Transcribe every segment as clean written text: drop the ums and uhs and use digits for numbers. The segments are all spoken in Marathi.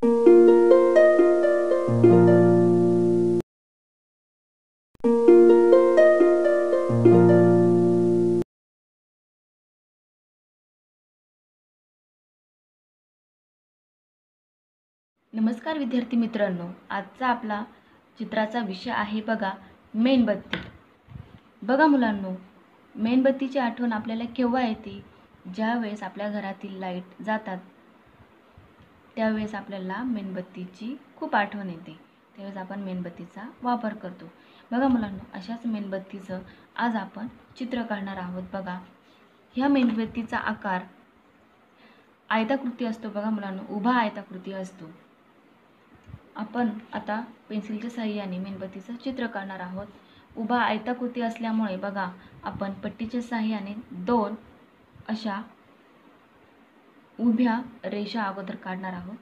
नमस्कार विद्यार्थी मित्रांनो, आजचा आपला चित्राचा विषय आहे बघा मेणबत्ती। बघा मुलांनो, मेणबत्तीची आठवण आपल्याला केव्हा येते? ज्या वेळेस आपल्या घरातील लाईट जातात त्यावेळेस आपल्याला मेणबत्तीची खूप आठवण येते। त्यावेळेस आपण मेणबत्तीचा वापर करतो। बघा मुलांनो, अशाच मेणबत्तीचं आज आपण चित्र काढणार आहोत। बघा, ह्या मेणबत्तीचा आकार आयताकृती असतो। बघा मुलांनो, उभा आयताकृती असतो। आपण आता पेन्सिलच्या साहाय्याने मेणबत्तीचं चित्र काढणार आहोत। उभा आयताकृती असल्यामुळे बघा, आपण पट्टीच्या साहाय्याने दोन अशा उभ्या रेषा अगोदर काढणार आहोत।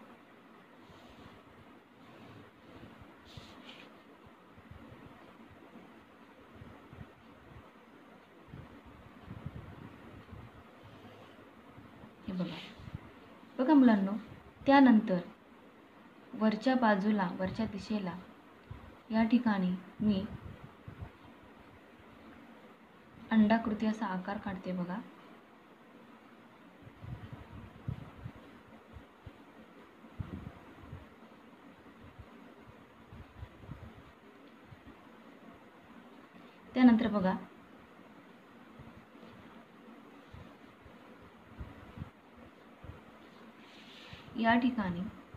हे बघा मुलांनो, त्यानंतर वरच्या बाजूला, वरच्या दिशेला या ठिकाणी मी अंडाकृती असा आकार काढते। बघा, त्यानंतर बघा या ठिकाणी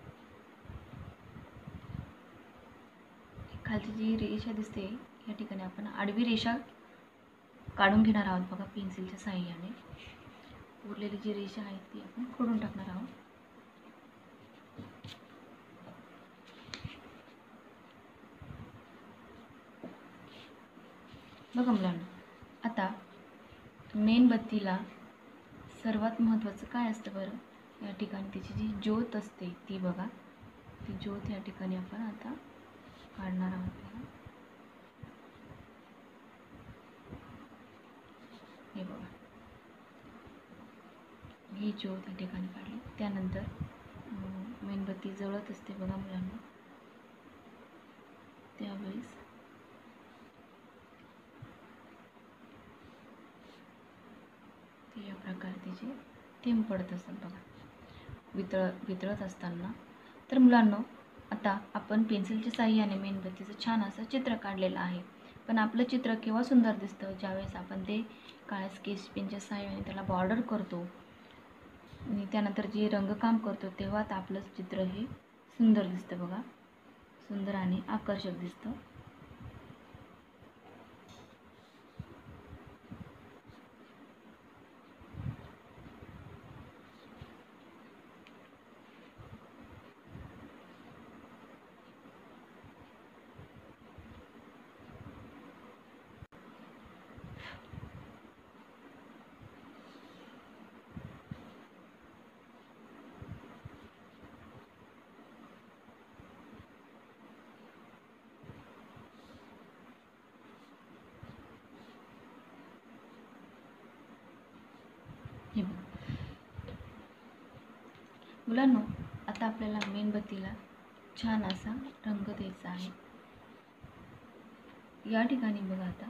खालची जी रेषा दिसते या ठिकाणी आपण आडवी रेषा काढून घेणार आहोत। बघा, पेन्सिलच्या साहाय्याने उरलेली जी रेषा आहे ती आपण खोडून टाकणार आहोत। बघा मुलांना, आता मेणबत्तीला सर्वात महत्त्वाचं काय असतं बरं? या ठिकाणी त्याची जी ज्योत असते ती बघा, ती ज्योत या ठिकाणी आपण आता काढणार आहोत। हे बघा, ही ज्योत या ठिकाणी काढली। त्यानंतर मेणबत्ती जळत असते बघा मुलांना, त्यावेळेस या प्रकारे तिचे थेंब पडत असतात बघा वितळत असताना। तर मुलांनो, आता आपण पेन्सिलच्या साहाय्याने मेणबत्तीचं छान असं चित्र काढलेलं आहे। पण आपलं चित्र केव्हा सुंदर दिसतं? ज्यावेळेस आपण ते काळ्या स्केच पेनच्या साहाय्याने त्याला बॉर्डर करतो आणि त्यानंतर जे रंगकाम करतो तेव्हा आपलं चित्र हे सुंदर दिसतं बघा, सुंदर आणि आकर्षक दिसतं। हे मुलांनो, आता आपल्याला मेणबत्तीला छान असा रंग द्यायचा आहे। या ठिकाणी बघा, आता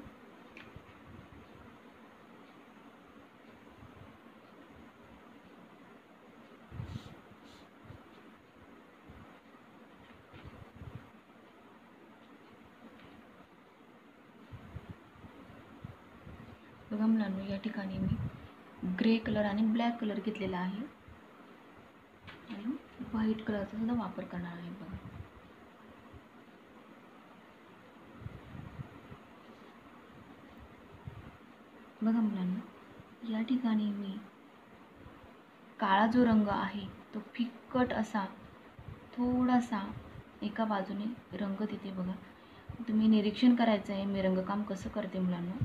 बघा मुलांनो, या ठिकाणी मी ग्रे कलर आणि ब्लॅक कलर घेतलेला आहे आणि व्हाईट कलरचा सुद्धा वापर करणार आहे। बघा मुलांनो, या ठिकाणी मी काळा जो रंग आहे तो फिक्कट असा थोडासा एका बाजूने रंग देते। बघा, तुम्ही निरीक्षण करायचं आहे मी रंगकाम कसं करते मुलांनो।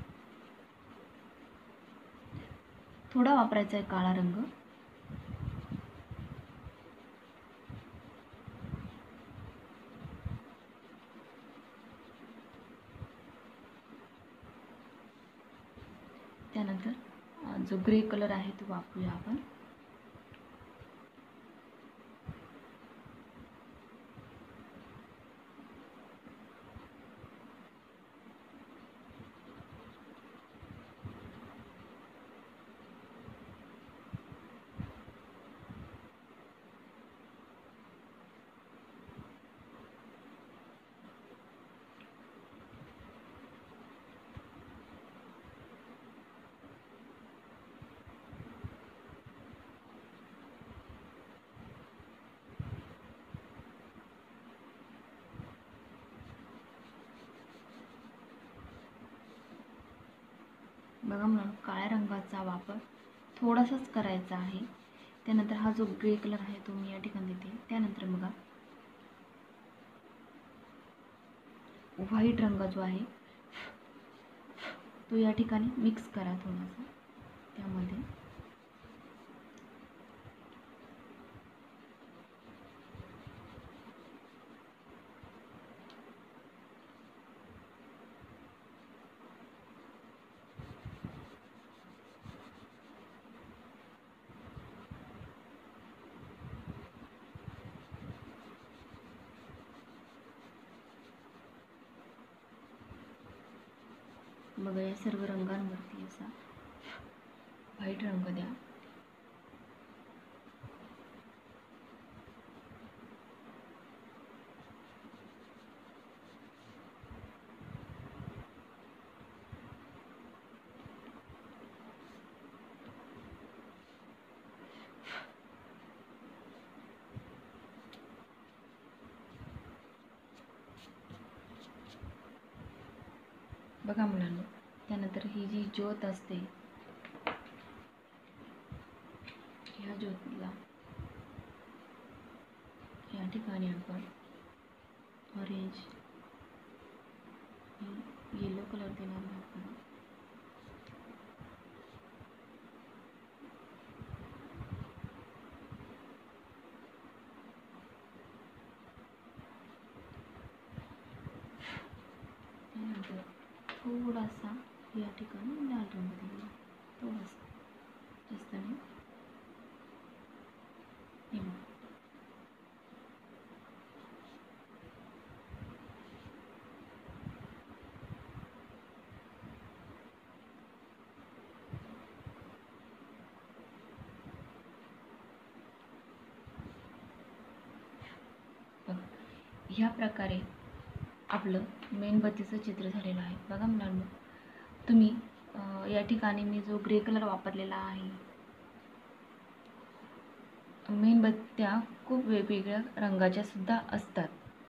थोडा वापरायचा आहे काळा रंग। त्यानंतर जो ग्रे कलर आहे तो वापरूया आपण। बघा मुलांनो, काळ्या रंगाचा वापर थोडासाच करायचा आहे. त्यानंतर हा जो ग्रे कलर आहे तो मी या ठिकाणी देते. त्यानंतर बघा व्हाईट रंग जो आहे तो या ठिकाणी मिक्स करा थोडासा त्यामध्ये. बघा या सर्व रंगांवरती असा व्हाईट रंग द्या. बघा मुलांनो, त्यानंतर ही जी ज्योत असते ह्या ज्योतीला या ठिकाणी आपण ऑरेंज येलो कलर देणार आहे आपण. त्यानंतर थोडासा या ठिकाणी लाल रंग दिला, थोडासा, जास्त नाही. ह्या प्रकारे आपलं मेणबत्तीचं चित्र झालेलं आहे. बघा मुलांनो, तुम्ही या ठिकाणी मी जो ग्रे कलर वापरलेला आहे. मेणबत्त्या खूप वेगवेगळ्या रंगाच्या सुद्धा असतात.